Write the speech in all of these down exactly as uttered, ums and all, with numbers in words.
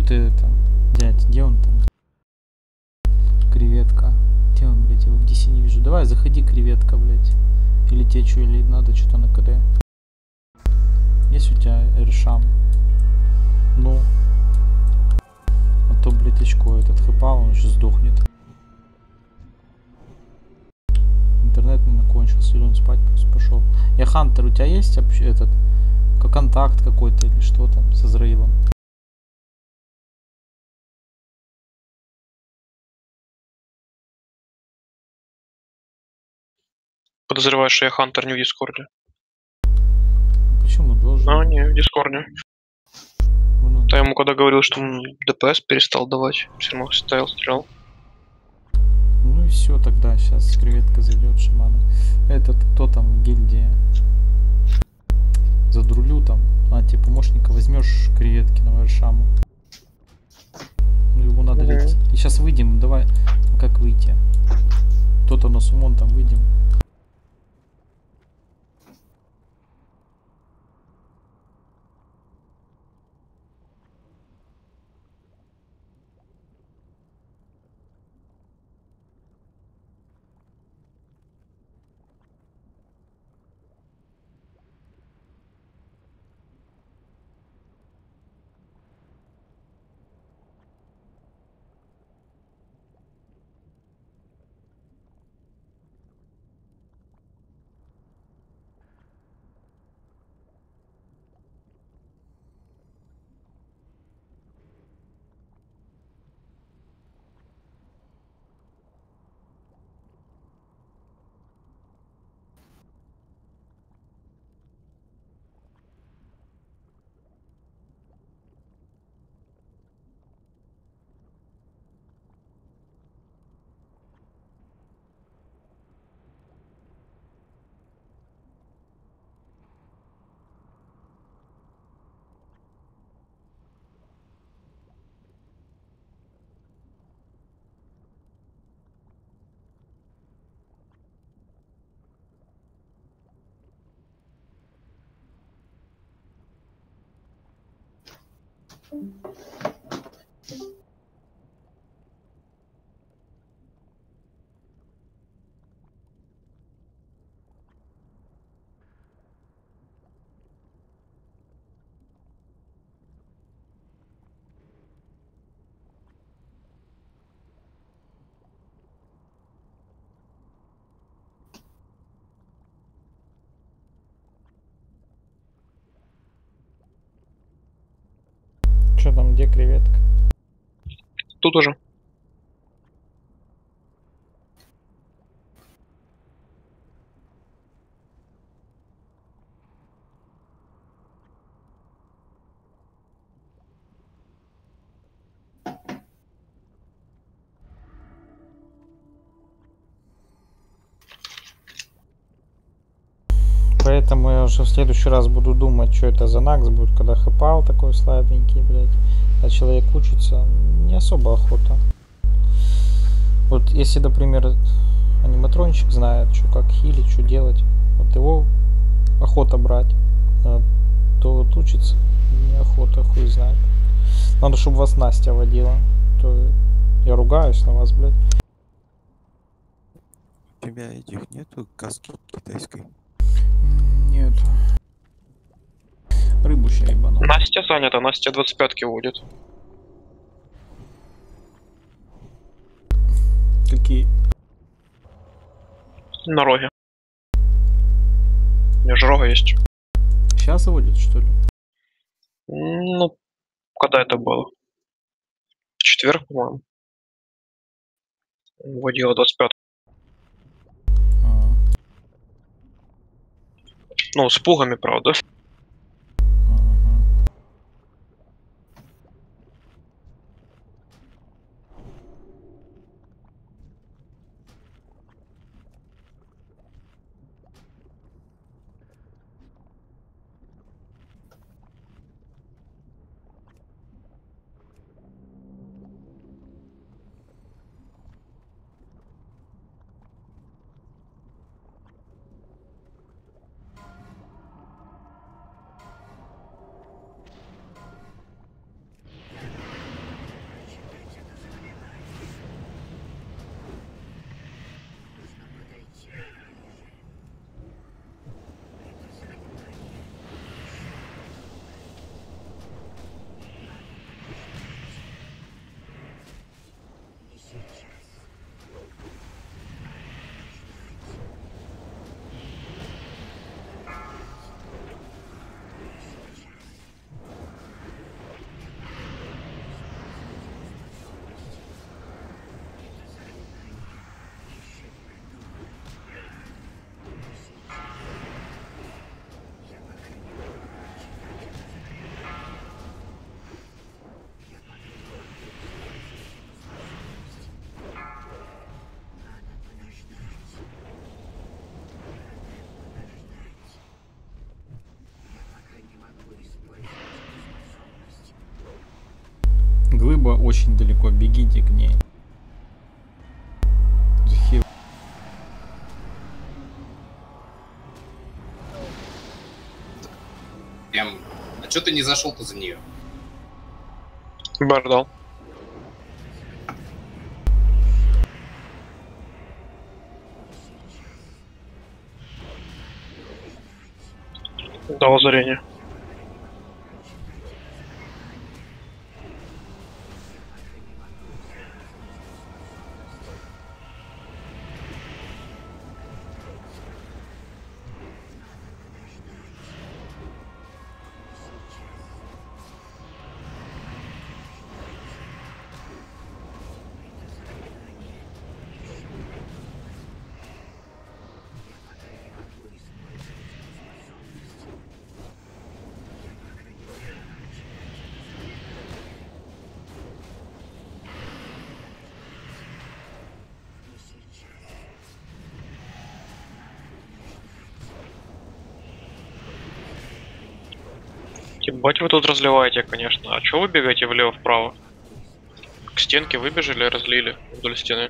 ты это, дядь, где он там? Креветка. Где он, блядь, его в Ди Си не вижу. Давай, заходи, креветка, блядь. Или тебе что, или надо что-то на КД? Есть у тебя Эршам? Ну. А то, блядь, очко этот хэпал, он сейчас сдохнет. Интернет, наверное, кончился, или он спать просто пошел. Я Хантер, у тебя есть вообще этот, как контакт какой-то или что там с Израилом? Подозреваю, что я Хантер не в Дискорде. Почему должен? Ну, не в Дискорде. Ну, я ему когда говорил, что он ДПС перестал давать, все равно ставил, стрелял. ну и все тогда, сейчас креветка зайдет, шамана. Этот, кто там, гильдия? Задрулю там. А, тебе помощника возьмешь креветки на Варшаму. Ну его надо mm-hmm. лить. И сейчас выйдем, давай. Ну, как выйти? Кто-то на сумон там выйдем. Что там, где креветка? Тут уже. Поэтому я уже в следующий раз буду думать, что это за накс будет, когда хэпал такой слабенький, блядь. А человек учится, не особо охота. Вот если, например, аниматрончик знает, что как хилить, что делать, вот его охота брать, то вот учиться неохота, хуй знает. Надо, чтобы вас Настя водила, то я ругаюсь на вас, блядь. У тебя этих нету каски китайской? Нет. Рыбу ща ебану. Настя занята, Настя двадцать пятки водит. Какие? На роге. У меня же рога есть. Сейчас водит, что ли? Ну, когда это было? В четверг, по-моему. Водила двадцать пять. А-а. Ну, с пугами, правда. глыба очень далеко, бегите к ней. Захи... Прям... А чё ты не зашел-то за нее? Бардал. Дал озарение. Ебать вы тут разливаете, конечно. А чё вы бегаете влево-вправо? К стенке выбежали, разлили вдоль стены.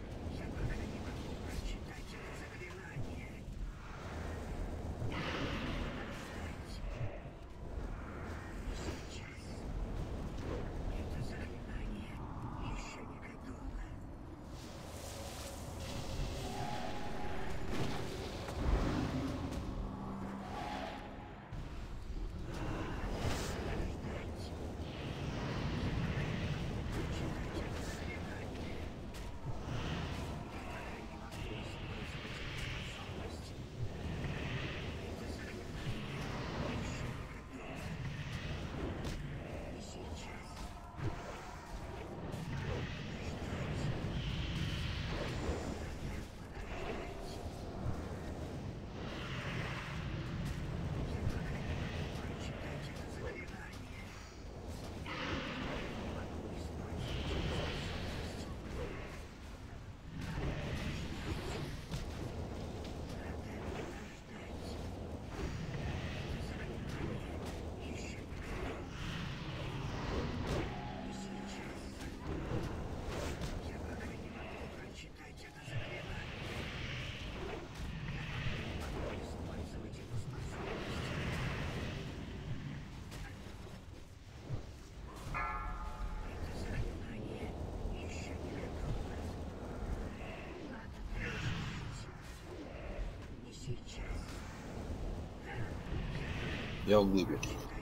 Я в глыбе.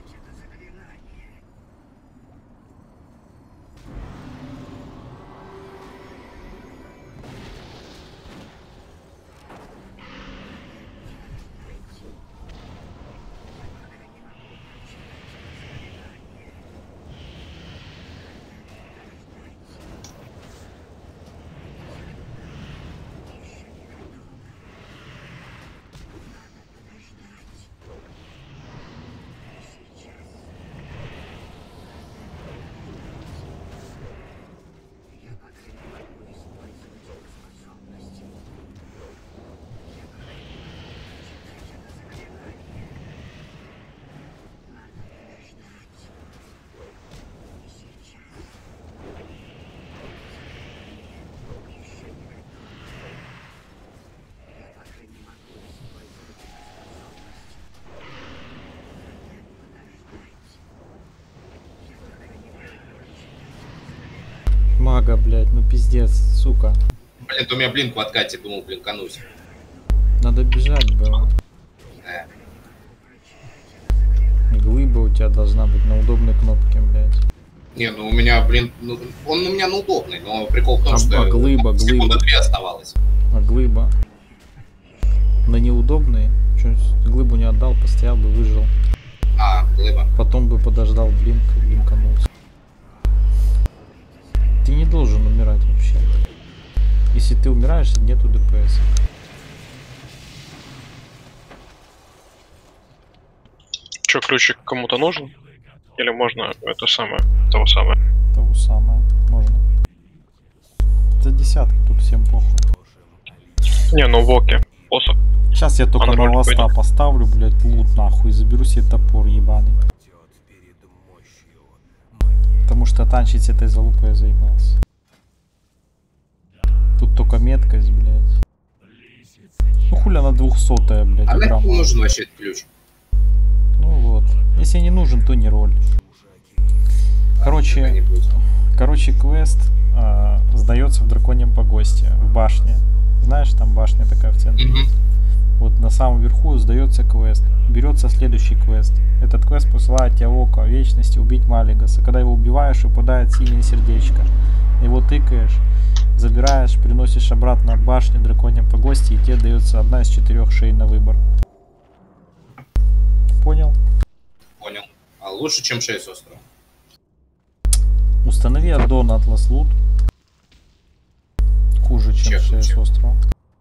Мага, блядь, ну пиздец, сука. Блин, то у меня блин в откате, думал, блинканусь. Надо бежать было. Э. Глыба у тебя должна быть на удобной кнопке, блядь. Не, ну у меня, блин, ну, он у меня на удобный, но прикол в том, А, что а глыба, секунда глыба. две оставалось. А глыба? На неудобный? Чё, глыбу не отдал, постоял бы, выжил. А, глыба. Потом бы подождал блинк и блинканулся. Ты не должен умирать вообще. Если ты умираешь, нету ДПС. Чё, ключик кому-то нужен? Или можно это самое, того самое? Того самое, можно. За десятки тут всем похуй. Не, ну в оке. Посох. Сейчас я только А на на ролик ласта пойдёт? поставлю, блядь, лут нахуй, и заберу себе топор ебаный. Потому что это танчить с этой залупой я заебался. Тут только меткость, блядь. Ну хуля на двухсотая, блядь, А игра нахуй мало. нужен вообще этот ключ? Ну вот. Если не нужен, то не роль. Короче, Когда-нибудь. короче, квест а, сдается в драконьем погосте, в башне. Знаешь, там башня такая в центре. Мгм. Вот на самом верху сдается квест. Берется следующий квест. Этот квест посылает тебя в око вечности убить Малигаса. Когда его убиваешь, выпадает синее сердечко. Его тыкаешь, забираешь, приносишь обратно в башню драконьем погосте, и тебе дается одна из четырех шей на выбор. Понял? Понял. А лучше, чем шесть острова. Установи аддон Atlas Loot. Хуже, чем Чем, шея с чем? острова.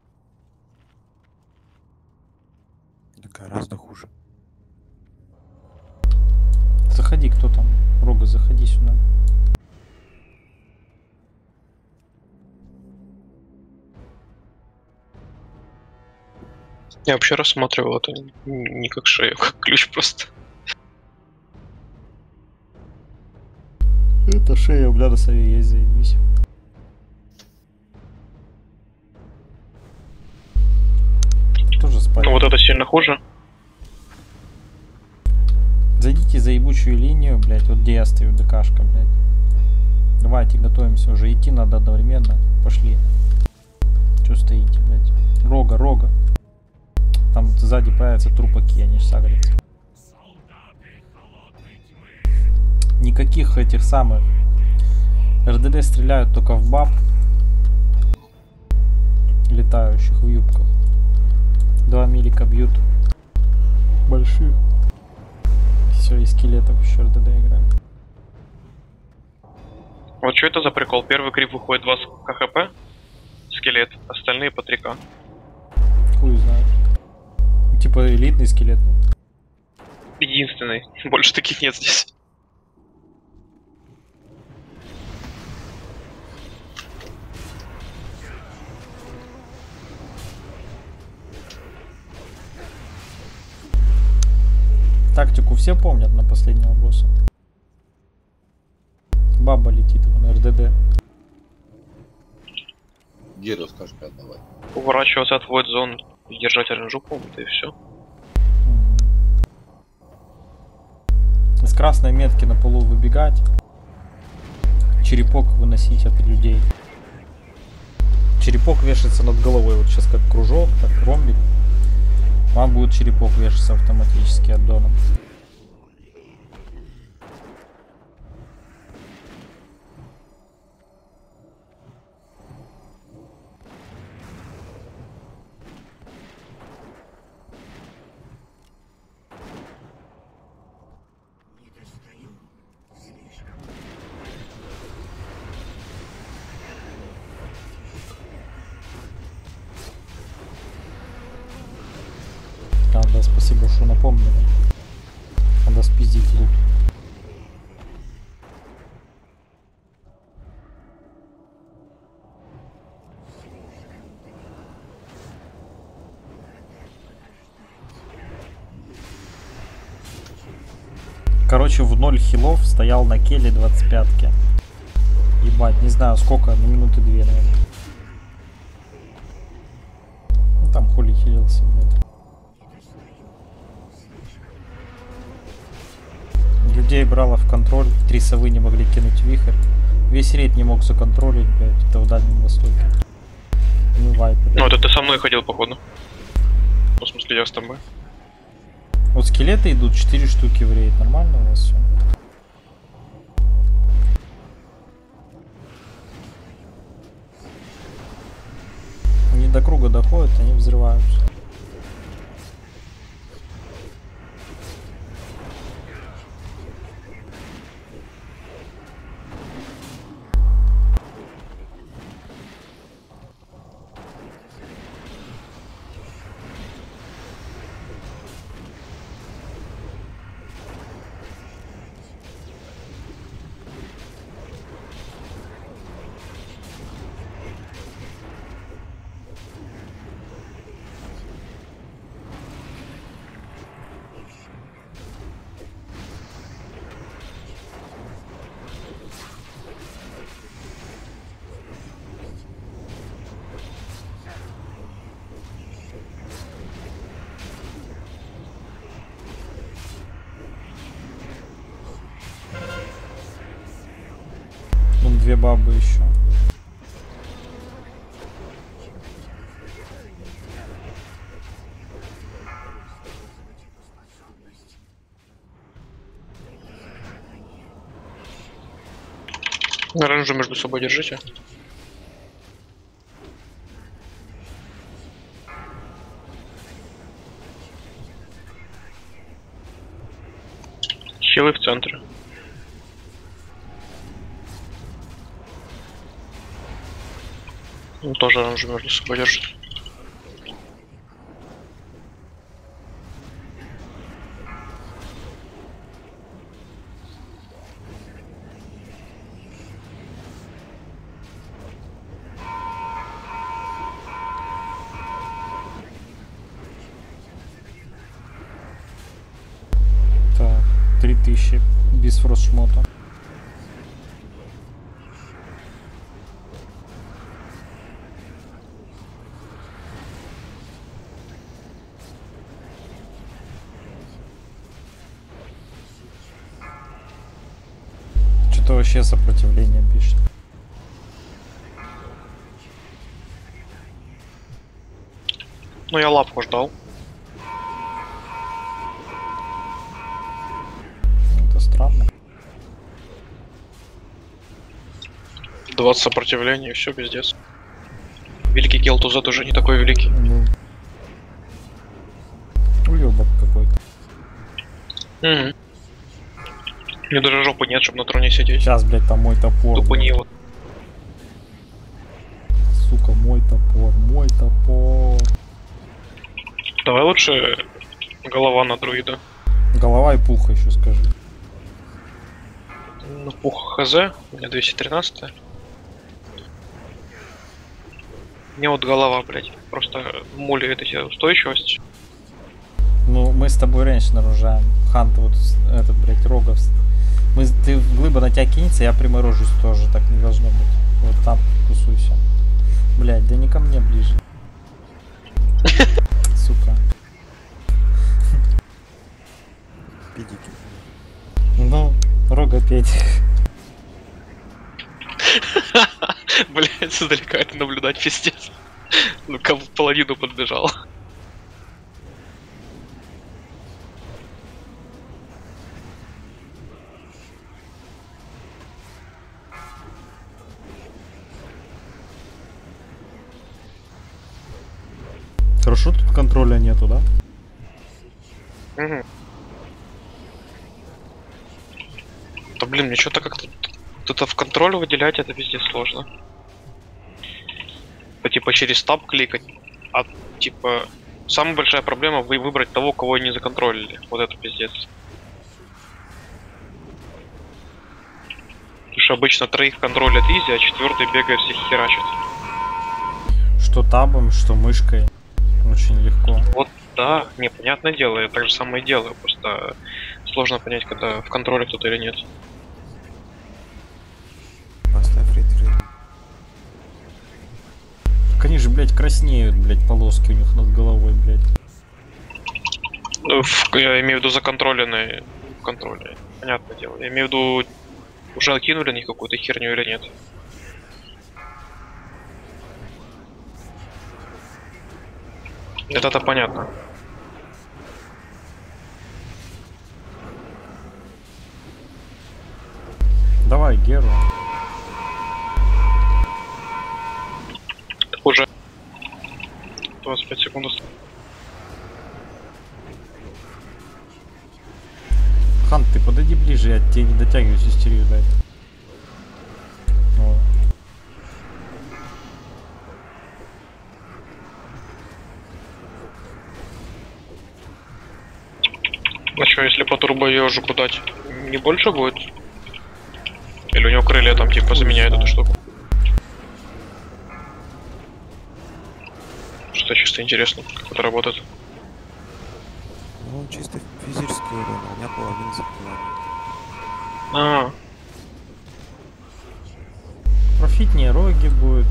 Да гораздо хуже. Заходи, кто там? Рога, заходи сюда. Я вообще рассматривал это не как шею, как ключ просто. Это шея у Блядосове есть, заебись. Тоже спать. Ну вот это сильно хуже. Зайдите за ебучую линию, блядь, вот где я стою, ДКшка, блядь. Давайте, готовимся уже, идти надо одновременно. Пошли. Че стоите, блядь? Рога, рога. Там сзади появятся трупаки, они ж сагрятся. Никаких этих самых. РДД стреляют только в баб. Летающих в юбках. Два милика бьют. Больших. Все, и скелетов еще РДД играют. Вот что это за прикол? Первый крип выходит два КХП, скелет, остальные по три К. Хуй знает. Типа элитный скелет. Единственный. Больше таких нет здесь. Тактику все помнят на последнего босса. Баба летит его на РДД. Деду скажи, давай. Уворачиваться от void зон и держать ренжу, по-моему, и все. С красной метки на полу выбегать. Черепок выносить от людей. Черепок вешается над головой. Вот сейчас как кружок, так ромбик. Вам будет черепок вешаться автоматически аддоном. Да, да, спасибо, что напомнили. Надо спиздить лут. Короче, в ноль хилов стоял на келе двадцать пятки. Ебать, не знаю сколько, ну минуты две, наверное. Ну там хули хилился, блядь. Людей брало в контроль, три совы не могли кинуть вихрь. Весь рейд не мог законтролить, блядь, это в Дальнем Востоке. Ну, вайпер. Ну, это ты со мной ходил, походу. Ну, в смысле, я с тобой. Вот скелеты идут, четыре штуки в рейд, нормально у вас все? Они до круга доходят, они взрываются. две бабы еще. Оранжу между собой держите. Хилы в центре. Ну, тоже оранжу между собой держит. Так, три тысячи без фростшмота. Что-то вообще сопротивление пишет. Ну, я лапку ждал. Это странно. двадцать сопротивлений, все, пиздец. Великий Келтузет уже не такой великий. Ну, уёбок какой-то. Угу. Мне даже жопы нет, чтобы на троне сидеть. Сейчас, блядь, там мой топор. Тупо не блядь. его. Сука, мой топор, мой топор. Давай лучше голова на друида. Голова и пуха еще скажи. Ну, пух хз, у меня двести тринадцать. Мне вот голова, блядь, просто мулит эти устойчивость. Ну, мы с тобой раньше наружаем. Хант, вот с- этот, блядь, Рогов. Мы, с- ты в глыба на тебя кинется, я приморожусь тоже, так не должно быть. Вот там тусуйся. Блядь, да не ко мне ближе. Сука. Педики. Ну, Рога петь. Блядь, издалека это наблюдать, пиздец. Ну, ко в половину подбежал. Хорошо, тут контроля нету, да? Угу. Да блин, мне что-то как-то тут в контроле выделять это везде сложно. По, типа через таб кликать, а типа самая большая проблема вы выбрать того, кого не законтролили. Вот это пиздец. Потому что обычно троих контролят изи, а четвертый бегает всех херачит. Что табом, что мышкой. Очень легко. Вот да, непонятное дело, я так же самое и делаю, просто сложно понять, когда в контроле кто-то или нет. Поставь ретрейд. Так они же, блядь, краснеют, блядь, полоски у них над головой, блядь. Ну, в- я имею в виду законтроленные в контроле. Понятное дело. Я имею в виду, уже окинули на них какую-то херню или нет. Это-то понятно. Давай, Геру. Уже двадцать пять секунд. осталось. Хан, ты подойди ближе, я тебе не дотягиваюсь, истерию дай. Вот. А что, если по турбоежику дать, не больше будет? Или у него крылья там типа заменяют эту штуку? Что чисто интересно, как это работает. Ну, чисто физический урон, а у меня половина заклинания. А, Профитнее роги будет.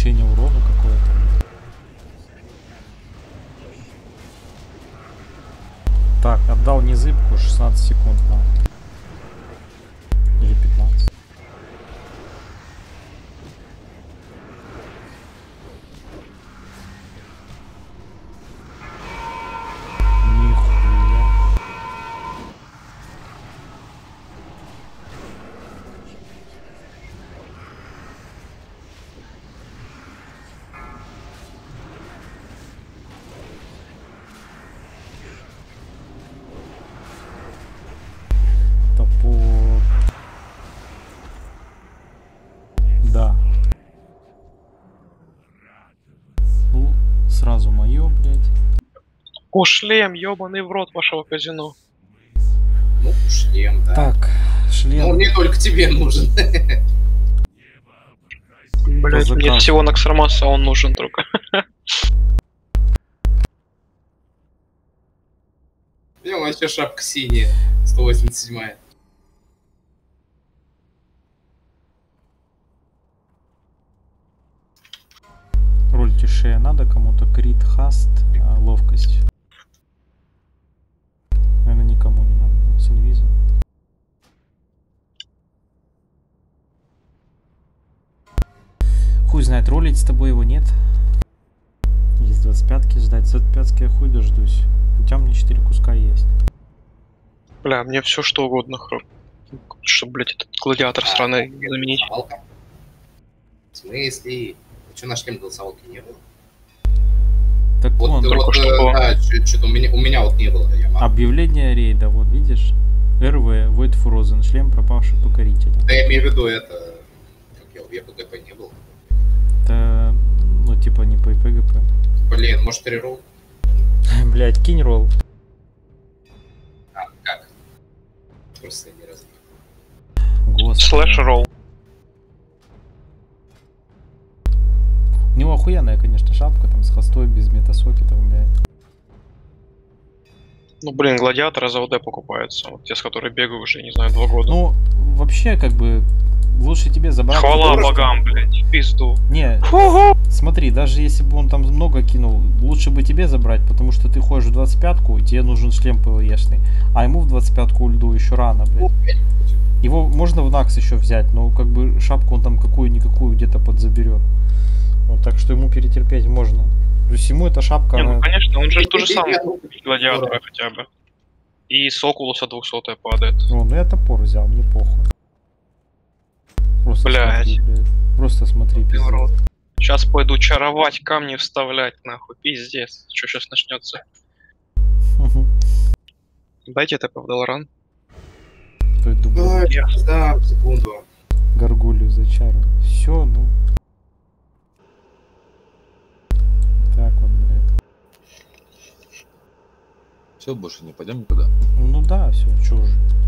увеличение урона какое-то. Так, отдал незыбку шестнадцать секунд на. Или пятнадцать. Нихуя. Топор. Да. Ну, сразу мое, блядь. О, шлем, ёбаный в рот вашего казино. Ну, шлем, да. Так, шлем. Ну, не только тебе нужен. Блять, заказу. мне всего Наксармаса он нужен только. У него вообще шапка синяя, сто восемьдесят седьмая. Роль тише надо кому-то. Крит, хаст, а, ловкость. Наверное, никому не надо. Да? С инвизом. Хуй знает, ролить с тобой его нет. Есть двадцать пятки ждать. двадцать пятки я хуй дождусь. Хотя у меня четыре куска есть. Бля, мне все что угодно, хр- чтобы, блять, этот гладиатор сраный не заменить. Голосовалка? В смысле? А что, на шлем голосовалки не было? Так Вот, вон, только вот, что э, было. да, что-то у меня, у меня вот не было. Я могу. объявление рейда, вот видишь? РВ, Void Frozen, шлем пропавший покорителя. Да, я имею в виду это, как я, в ЕПГП не был. Это, ну, типа не по ПГП. Блин, может рерол? Блять, кинь ролл. А, как? Просто я ни разу не Господи. Слэш ролл. У него охуенная, конечно, шапка, там с хостой, без метасокетов, блядь. Ну блин, гладиатора за ОД покупается. Вот те, с которой бегаю уже, не знаю, два года. Ну, вообще, как бы, лучше тебе забрать... Хвала потому что- богам, блять, в пизду. Не, смотри, даже если бы он там много кинул, лучше бы тебе забрать, потому что ты ходишь в двадцать пятку, и тебе нужен шлем ПВЕшный, а ему в двадцать пятку ульду еще рано, блядь. Его можно в Накс еще взять, но как бы шапку он там какую-никакую где-то подзаберет. Вот, так что ему перетерпеть можно. То есть ему эта шапка... Не, ну она- конечно, он же то же Я- самое, я- гладиатора хотя бы. И с Окулуса двухсотая падает. О, ну я топор взял, мне похуй. Просто Блядь. смотри, блядь. Просто смотри, Ты урод. пиздец. Сейчас пойду чаровать, камни вставлять, нахуй, пиздец. Что сейчас начнется? Дайте ТП в Долоран. Той думаю, Ой, да, секунду. горгулью зачарую. Все, ну. Так вот, блядь. Все, больше не пойдем никуда. Ну да, все, чё уже.